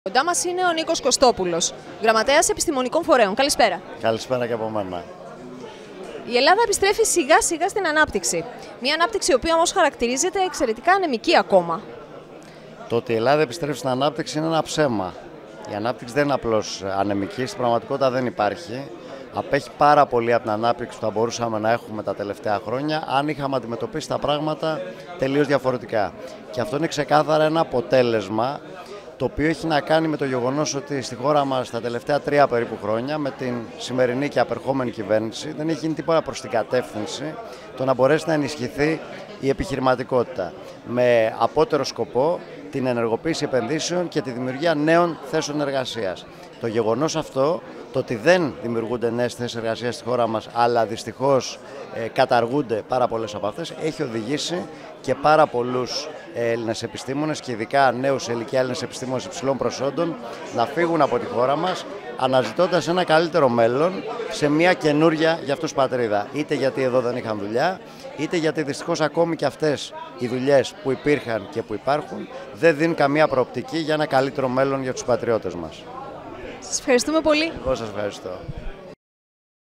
Κοντά μας είναι ο Νίκος Κωστόπουλος, γραμματέας επιστημονικών φορέων. Καλησπέρα. Καλησπέρα και από μένα. Η Ελλάδα επιστρέφει σιγά σιγά στην ανάπτυξη. Μια ανάπτυξη η οποία όμως χαρακτηρίζεται εξαιρετικά ανεμική ακόμα. Το ότι η Ελλάδα επιστρέφει στην ανάπτυξη είναι ένα ψέμα. Η ανάπτυξη δεν είναι απλώς ανεμική, στην πραγματικότητα δεν υπάρχει. Απέχει πάρα πολύ από την ανάπτυξη που θα μπορούσαμε να έχουμε τα τελευταία χρόνια, αν είχαμε αντιμετωπίσει τα πράγματα τελείως διαφορετικά. Και αυτό είναι ξεκάθαρα ένα αποτέλεσμα το οποίο έχει να κάνει με το γεγονός ότι στη χώρα μας τα τελευταία 3 περίπου χρόνια, με την σημερινή και απερχόμενη κυβέρνηση, δεν έχει γίνει τίποτα προς την κατεύθυνση το να μπορέσει να ενισχυθεί η επιχειρηματικότητα. Με απότερο σκοπό την ενεργοποίηση επενδύσεων και τη δημιουργία νέων θέσεων εργασίας. Το γεγονός αυτό, το ότι δεν δημιουργούνται νέες θέσεις εργασίας στη χώρα μας, αλλά δυστυχώς καταργούνται πάρα πολλές από αυτές, έχει οδηγήσει και πάρα πολλούς Έλληνες επιστήμονες και ειδικά νέους σε ηλικία Έλληνες επιστήμονες υψηλών προσόντων να φύγουν από τη χώρα μας, αναζητώντας ένα καλύτερο μέλλον σε μια καινούρια για αυτούς πατρίδα. Είτε γιατί εδώ δεν είχαν δουλειά, είτε γιατί δυστυχώς ακόμη και αυτές οι δουλειές που υπήρχαν και που υπάρχουν δεν δίνουν καμία προοπτική για ένα καλύτερο μέλλον για τους πατριώτες μας. Σας ευχαριστούμε πολύ. Εγώ σας ευχαριστώ.